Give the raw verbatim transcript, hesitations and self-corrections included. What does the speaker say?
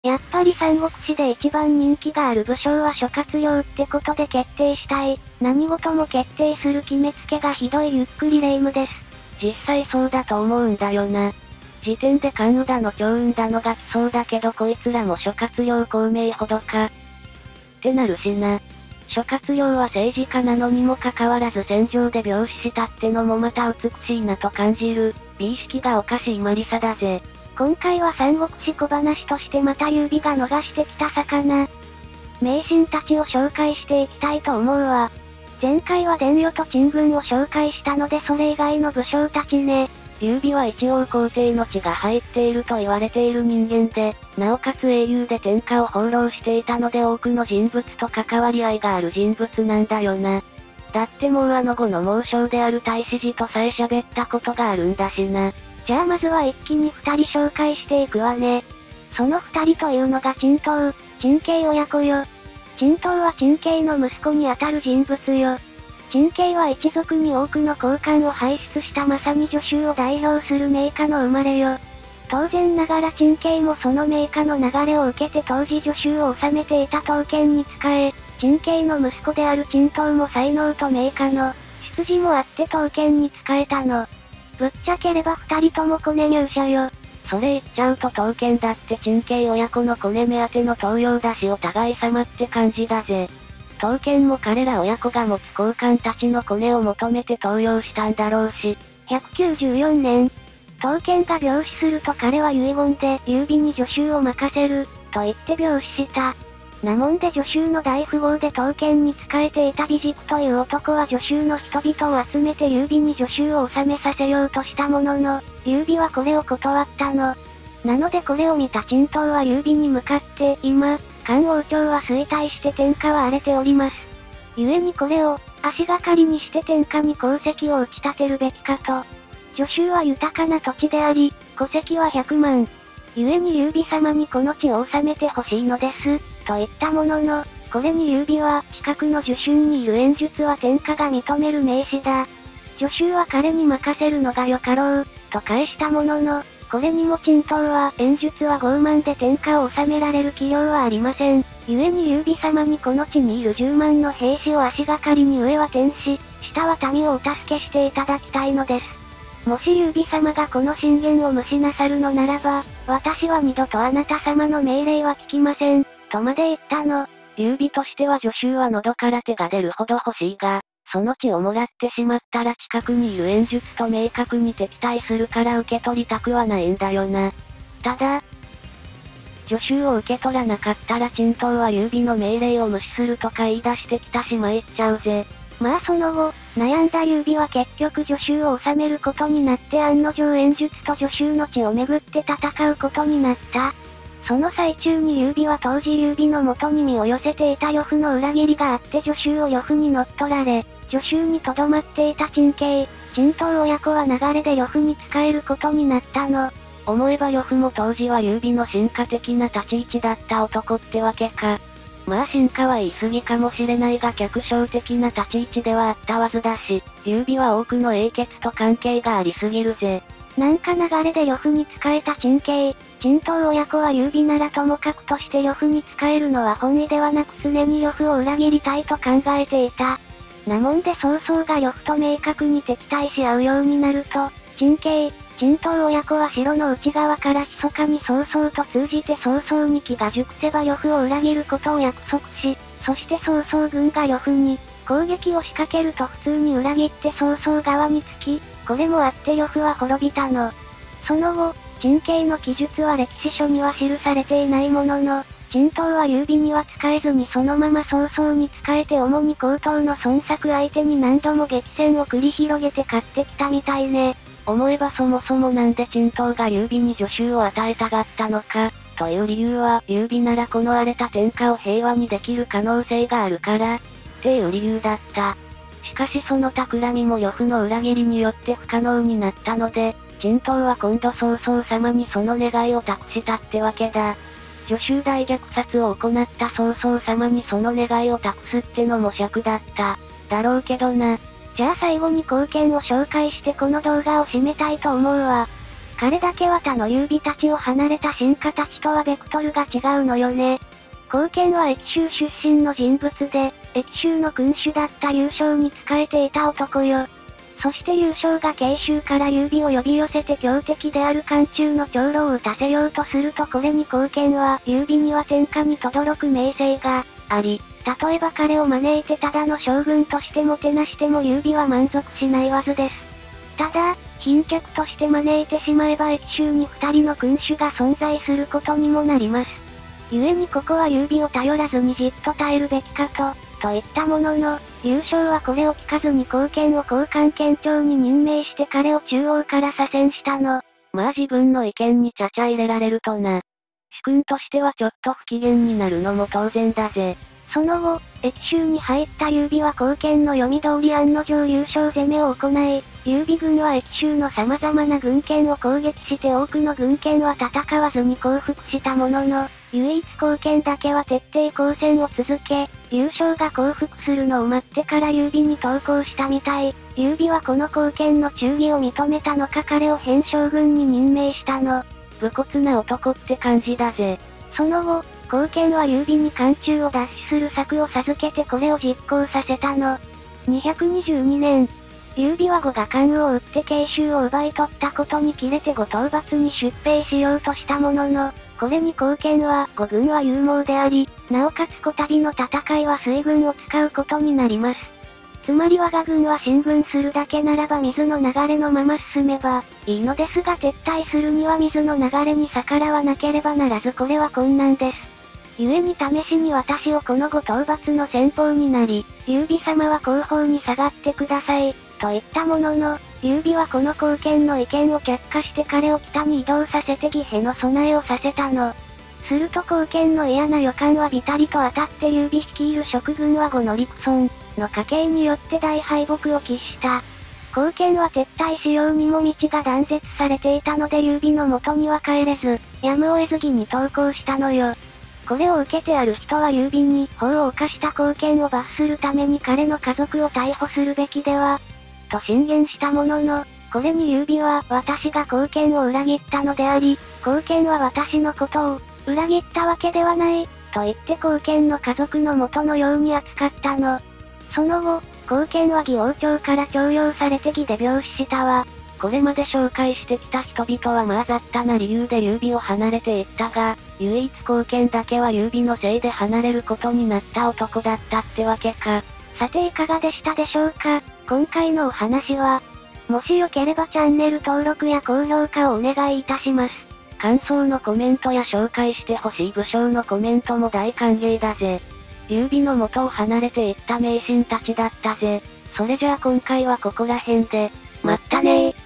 やっぱり三国志で一番人気がある武将は諸葛亮ってことで決定したい。何事も決定する決めつけがひどいゆっくりレ夢ムです。 実際そうだと思うんだよな。時点で関羽だの趙雲だのが来そうだけどこいつらも諸葛亮孔明ほどか。ってなるしな。諸葛亮は政治家なのにもかかわらず戦場で病死したってのもまた美しいなと感じる。美意識がおかしいマリサだぜ。 今回は三国志小話としてまた劉備が逃してきた魚。名臣たちを紹介していきたいと思うわ。前回は伝与と陳軍を紹介したのでそれ以外の武将たちね。 劉備は一応皇帝の血が入っていると言われている人間で、なおかつ英雄で天下を放浪していたので多くの人物と関わり合いがある人物なんだよな。だってもうあの後の猛将である太子寺とさえ喋ったことがあるんだしな。 じゃあまずは一気に二人紹介していくわね。その二人というのが陳東、陳慶親子よ。陳東は陳慶の息子にあたる人物よ。陳慶は一族に多くの高官を輩出したまさに助手を代表する名家の生まれよ。当然ながら陳慶もその名家の流れを受けて当時助手を治めていた刀剣に仕え、陳慶の息子である陳東も才能と名家の出自もあって刀剣に仕えたの。ぶっちゃければ二人ともコネ入社よ。 それ言っちゃうと刀剣だって陳慶親子のコネ目当ての東洋だしお互い様って感じだぜ。刀剣も彼ら親子が持つ高官たちのコネを求めて登用したんだろうし。 ひゃくきゅうじゅうよねん、刀剣が病死すると彼は遺言で劉備に助手を任せる、と言って病死した。なもんで助手の大富豪で刀剣に仕えていた美軸という男は助手の人々を集めて劉備に助手を収めさせようとしたものの、劉備はこれを断ったの。なのでこれを見た陳東は劉備に向かって、今、漢王朝は衰退して天下は荒れております。故にこれを、足がかりにして天下に功績を打ち立てるべきかと。助手は豊かな土地であり、戸籍はひゃくまん。故に劉備様にこの地を治めてほしいのです、と言ったものの、これに劉備は、近くの助手にいる演術は天下が認める名士だ。助手は彼に任せるのがよかろう、と返したものの、これにも陳東は演術は傲慢で天下を治められる器量はありません。故に劉備様にこの地にいるじゅうまんの兵士を足がかりに上は天子、下は民をお助けしていただきたいのです。もし劉備様がこの進言を無視なさるのならば、私は二度とあなた様の命令は聞きません、とまで言ったの。 劉備としては助手は喉から手が出るほど欲しいが、その地をもらってしまったら近くにいる演術と明確に敵対するから受け取りたくはないんだよな。ただ、助手を受け取らなかったら陳東は劉備の命令を無視するとか言い出してきたし参っちゃうぜ。 まあその後、悩んだ劉備は結局助手を治めることになって案の定演術と助手の地をめぐって戦うことになった。その最中に劉備は当時劉備の元に身を寄せていた呂布の裏切りがあって助手を呂布に乗っ取られ、助手にとどまっていた陳慶、陳東親子は流れで呂布に仕えることになったの。 思えば呂布も当時は劉備の進化的な立ち位置だった男ってわけか。まあ進化は言い過ぎかもしれないが客商的な立ち位置ではあったはずだし、劉備は多くの英傑と関係がありすぎるぜ。 なんか流れで呂布に仕えた陳慶、陳東親子は劉備ならともかくとして呂布に仕えるのは本意ではなく常に呂布を裏切りたいと考えていた。なもんで曹操が呂布と明確に敵対し合うようになると、陳慶、陳東親子は城の内側から密かに曹操と通じて曹操に気が熟せば呂布を裏切ることを約束し、そして曹操軍が呂布に攻撃を仕掛けると普通に裏切って曹操側につき、これもあって呂布は滅びたの。その後、陳慶の記述は歴史書には記されていないものの、陳東は劉備には仕えずにそのまま曹操に仕えて主に高等の孫作相手に何度も激戦を繰り広げて勝ってきたみたいね。 思えばそもそもなんで陳東が劉備に助手を与えたがったのか、という理由は劉備ならこの荒れた天下を平和にできる可能性があるから、っていう理由だった。しかしその企みも呂布の裏切りによって不可能になったので、陳東は今度曹操様にその願いを託したってわけだ。助手大虐殺を行った曹操様にその願いを託すってのも尺だった。だろうけどな。 じゃあ最後に貢献を紹介してこの動画を締めたいと思うわ。 彼だけは他の優美たちを離れた進化たちとはベクトルが違うのよね。後見は駅州出身の人物で、駅州の君主だった優勝に仕えていた男よ。そして優勝が慶州から優美を呼び寄せて強敵である漢中の長老を撃たせようとするとこれに後見は優美には天下に轟く名声があり、例えば彼を招いてただの将軍としてもてなしても優美は満足しないはずです。ただ、賓客として招いてしまえば駅州に二人の君主が存在することにもなります。故にここは優美を頼らずにじっと耐えるべきかと、といったものの、優勝はこれを聞かずに後見を交換県庁に任命して彼を中央から左遷したの。 まあ自分の意見にちゃちゃ入れられるとな。主君としてはちょっと不機嫌になるのも当然だぜ。 その後、駅州に入った優美は後見の読み通り案の定優勝攻めを行い、優美軍は駅州の様々な軍権を攻撃して多くの軍権は戦わずに降伏したものの、唯一後見だけは徹底抗戦を続け、優勝が降伏するのを待ってから優美に投降したみたい。優美はこの後見の忠義を認めたのか彼を偏将軍に任命したの。 武骨な男って感じだぜ。 その後、後見は優美に漢中を奪取する策を授けてこれを実行させたの。にひゃくにじゅうにねん、優美は呉が関羽を撃って慶州を奪い取ったことに切れて呉討伐に出兵しようとしたものの、これに後見は呉軍は勇猛であり、なおかつこたびの戦いは水軍を使うことになります。つまり我が軍は進軍するだけならば水の流れのまま進めばいいのですが撤退するには水の流れに逆らわなければならずこれは困難です。故に試しに私をこの呉討伐の先鋒になり、優美様は後方に下がってください、と言ったものの、優美はこの後見の意見を却下して彼を北に移動させて義兵の備えをさせたの。すると後見の嫌な予感はビタリと当たって優美率いる職軍は呉の陸村の家系によって大敗北を喫した。後見は撤退しようにも道が断絶されていたので優美の元には帰れず、やむを得ず義に投降したのよ。これを受けてある人は優美に法を犯した後見を罰するために彼の家族を逮捕するべきでは、と進言したものの、これに優美は私が後見を裏切ったのであり、後見は私のことを裏切ったわけではない、と言って後見の家族の元のように扱ったの。その後、後見は義王朝から徴用されて義で病死したわ。 これまで紹介してきた人々はまあ雑多な理由で優美を離れていったが、唯一後見だけは優美のせいで離れることになった男だったってわけか。 さていかがでしたでしょうか。今回のお話は、もしよければチャンネル登録や高評価をお願いいたします。 感想のコメントや紹介してほしい武将のコメントも大歓迎だぜ。優美の元を離れていった迷信たちだったぜ。それじゃあ今回はここら辺で、まったねー。